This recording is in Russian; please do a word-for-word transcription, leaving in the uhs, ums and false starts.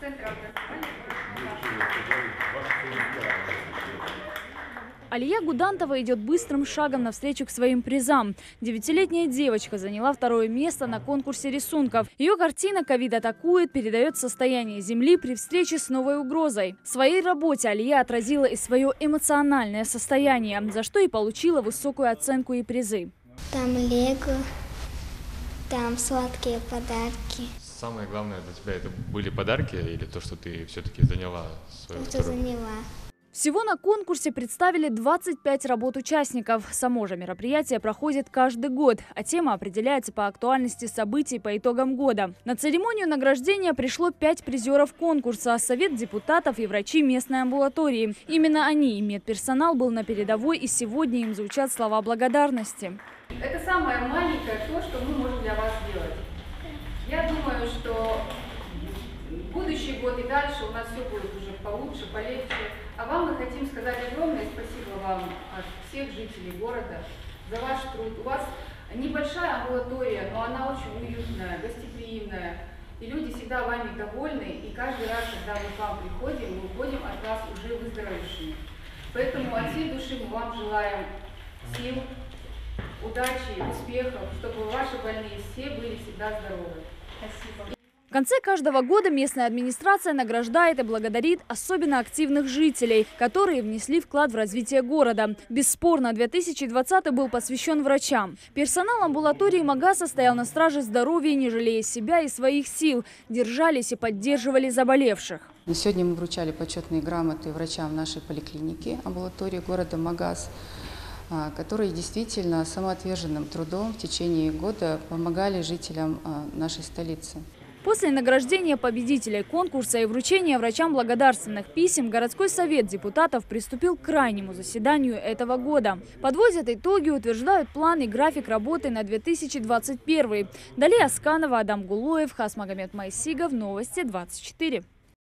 Алия Гудантова идет быстрым шагом навстречу к своим призам. Девятилетняя девочка заняла второе место на конкурсе рисунков. Ее картина «Ковид атакует» передает состояние Земли при встрече с новой угрозой. В своей работе Алия отразила и свое эмоциональное состояние, за что и получила высокую оценку и призы. Там лего, там сладкие подарки. Самое главное для тебя это были подарки или то, что ты все-таки заняла свою То, что заняла. Всего на конкурсе представили двадцать пять работ участников. Само же мероприятие проходит каждый год, а тема определяется по актуальности событий по итогам года. На церемонию награждения пришло пять призеров конкурса, совет депутатов и врачи местной амбулатории. Именно они и медперсонал был на передовой, и сегодня им звучат слова благодарности. Это самое маленькое то, что мы можем для вас сделать. Я думаю, что будущий год и дальше у нас все будет уже получше, полегче. А вам мы хотим сказать огромное спасибо вам от всех жителей города за ваш труд. У вас небольшая амбулатория, но она очень уютная, гостеприимная. И люди всегда вами довольны. И каждый раз, когда мы к вам приходим, мы уходим от вас уже выздоровевшими. Поэтому от всей души мы вам желаем сил, удачи, успехов, чтобы ваши больные все были всегда здоровы. Спасибо. В конце каждого года местная администрация награждает и благодарит особенно активных жителей, которые внесли вклад в развитие города. Бесспорно, две тысячи двадцатый был посвящен врачам. Персонал амбулатории МАГАСа стоял на страже здоровья, не жалея себя и своих сил, держались и поддерживали заболевших. Сегодня мы вручали почетные грамоты врачам нашей поликлиники амбулатории города Магас, которые действительно самоотверженным трудом в течение года помогали жителям нашей столицы. После награждения победителей конкурса и вручения врачам благодарственных писем городской совет депутатов приступил к крайнему заседанию этого года. Подводят итоги, утверждают план и график работы на две тысячи двадцать первый. Далее Асканова, Адам Гулоев, Хасмагомед Майсигов, Новости двадцать четыре.